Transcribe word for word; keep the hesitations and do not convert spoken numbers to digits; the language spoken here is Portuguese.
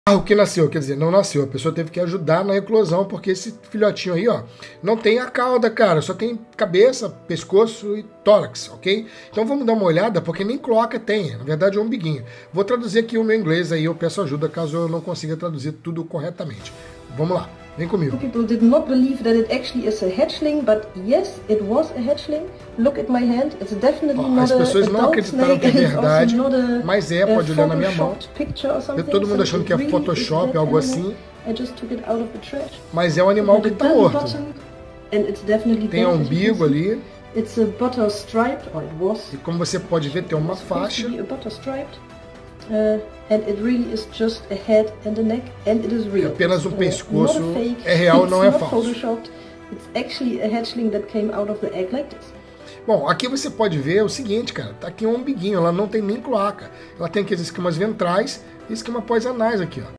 O que nasceu, quer dizer, não nasceu. A pessoa teve que ajudar na eclosão, porque esse filhotinho aí, ó, não tem a cauda, cara. Só tem cabeça, pescoço e tórax, ok? Então vamos dar uma olhada, porque nem cloaca tem. Na verdade é um umbiguinho. Vou traduzir aqui o meu inglês, aí eu peço ajuda caso eu não consiga traduzir tudo corretamente. Vamos lá, vem comigo. People did not believe that it actually is a hatchling, but yes, it was a hatchling. Look at my hand, it's definitely Ó, not as pessoas a não adult acreditaram snake, que é and it's verdade, also not a, mas é, pode olhar na minha mão. photoshopped picture or something, Todo mundo so achando it que é really Photoshop, is that algo animal. assim. I just took it out of the trash. Mas é um animal que está morto. And it's definitely Tem dead, um as you can umbigo see. ali. It's a butter striped, or it was. E como você pode ver, tem uma It's supposed faixa. to be a butter striped. Uh, and it really is just a head and a neck, and it is real. É apenas um It's, uh, pescoço, not a fake. é real, It's não é not falso. photoshopped. It's actually a hatchling that came out of the egg like this. Bom, aqui você pode ver o seguinte, cara, tá aqui um umbiguinho, ela não tem nem cloaca. Ela tem aqueles esquemas ventrais e esquema pós-anais aqui, ó.